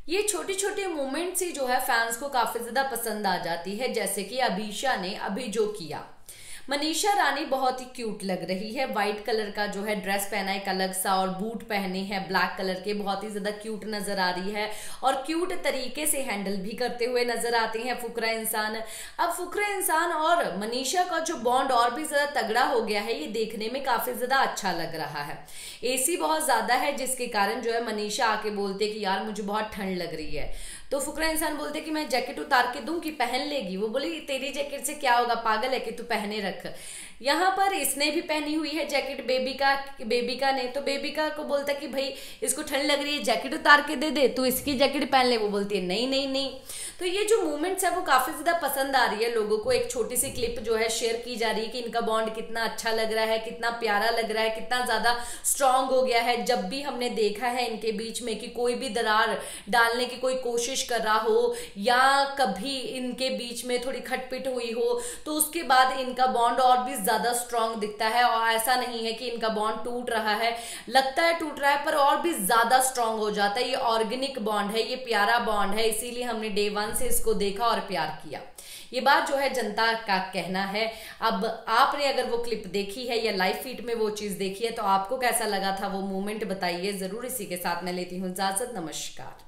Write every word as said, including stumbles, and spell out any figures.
ये छोटी छोटी मोमेंट्स ही जो है फैंस को काफी ज्यादा पसंद आ जाती है, जैसे कि अभीशा ने अभी जो किया। मनीषा रानी बहुत ही क्यूट लग रही है, व्हाइट कलर का जो है ड्रेस पहना है एक अलग सा, और बूट पहने हैं ब्लैक कलर के, बहुत ही ज्यादा क्यूट नजर आ रही है और क्यूट तरीके से हैंडल भी करते हुए नजर आते हैं फुकरा इंसान। अब फुकरा इंसान और मनीषा का जो बॉन्ड और भी ज्यादा तगड़ा हो गया है, ये देखने में काफी ज्यादा अच्छा लग रहा है। एसी बहुत ज्यादा है जिसके कारण जो है मनीषा आके बोलते कि यार मुझे बहुत ठंड लग रही है, तो फुकरा इंसान बोलते कि मैं जैकेट उतार के दूं कि पहन लेगी। वो बोली तेरी जैकेट से क्या होगा, पागल है कि तू पहने रख। यहाँ पर इसने भी पहनी हुई है जैकेट बेबिका बेबिका ने, तो बेबिका को बोलता कि भाई इसको ठंड लग रही है, जैकेट उतार के दे दे, तू इसकी जैकेट पहन ले। वो बोलती है नहीं नहीं नहीं। तो ये जो मूवमेंट्स है वो काफी ज्यादा पसंद आ रही है लोगों को। एक छोटी सी क्लिप जो है शेयर की जा रही है कि इनका बॉन्ड कितना अच्छा लग रहा है, कितना प्यारा लग रहा है, कितना ज्यादा स्ट्रांग हो गया है। जब भी हमने देखा है इनके बीच में कि कोई भी दरार डालने की कोई कोशिश कर रहा हो या कभी इनके बीच में थोड़ी खटपिट हुई हो, तो उसके बाद इनका बॉन्ड और भी ज्यादा स्ट्रांग दिखता है। और ऐसा नहीं है कि इनका बॉन्ड टूट रहा है, लगता है टूट रहा है पर और भी ज्यादा स्ट्रांग हो जाता है। ये ऑर्गेनिक बॉन्ड है, ये प्यारा बॉन्ड है, इसीलिए हमने डे वन से इसको देखा और प्यार किया। ये बात जो है जनता का कहना है। अब आपने अगर वो क्लिप देखी है या लाइव फीड में वो चीज देखी है तो आपको कैसा लगा था वो मोमेंट बताइए जरूर। इसी के साथ मैं लेती हूँ इजाजत, नमस्कार।